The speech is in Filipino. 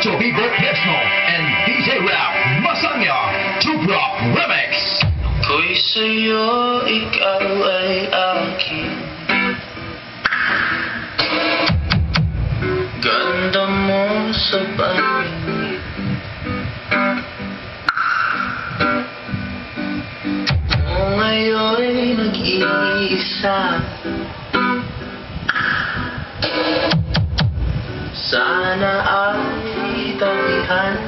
Vivo Quezno and DJ Rap Masanya Tubrok Remix. Ako'y sa'yo, ikaw ay akin. Ganda mo sa paningin. O ngayon'y nag-iisa. Sana ay damihan